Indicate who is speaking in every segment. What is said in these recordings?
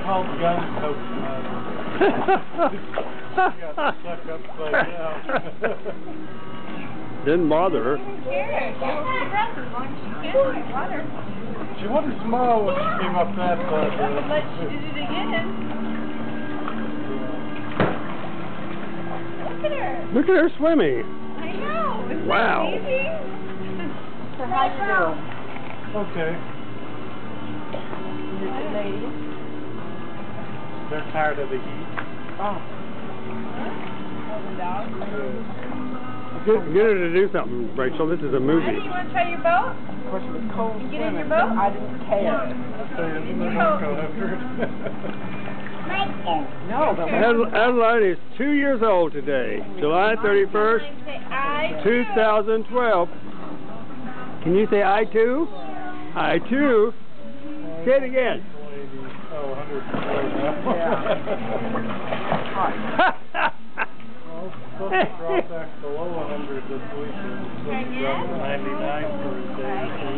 Speaker 1: called gun coach mud. She got stuck upside down.
Speaker 2: Didn't bother her.
Speaker 1: She wasn't small when she came up that side.
Speaker 3: But she did it again. Look at her.
Speaker 2: Look at her swimming.
Speaker 3: I know. Isn't
Speaker 2: Wow.
Speaker 3: that amazing? So how you doing?
Speaker 1: Okay.
Speaker 3: Good lady.
Speaker 1: They're tired of the heat.
Speaker 3: Oh. The dog?
Speaker 2: Get her to do something, Rachel. This is a movie.
Speaker 3: Honey, you want to try your boat?
Speaker 4: Of course, it was cold.
Speaker 3: You get in your boat?
Speaker 4: I didn't care. No, but
Speaker 2: Adeline is 2 years old today, July 31st, 2012. Can you say I too? I too. Say it again.
Speaker 1: Oh, 104 now. Well, it's supposed to drop back below 100 this week. It's supposed to drop to 99 for a day or two.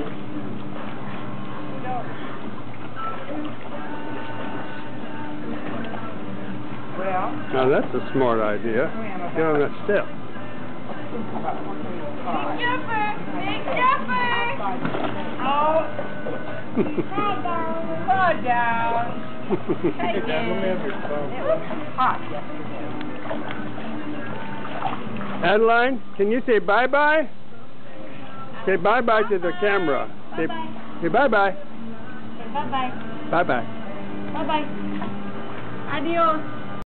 Speaker 4: well,
Speaker 2: Now that's a smart idea. Get on that step.
Speaker 3: Big jumper! Big jumper! Oh. Fall down. Hey,
Speaker 1: Let me have your phone.
Speaker 4: it was hot yesterday.
Speaker 2: Adeline, can you say bye-bye? Say bye-bye to the camera. Say bye-bye.
Speaker 3: Bye-bye.
Speaker 2: Bye-bye.
Speaker 3: Bye-bye. Adios.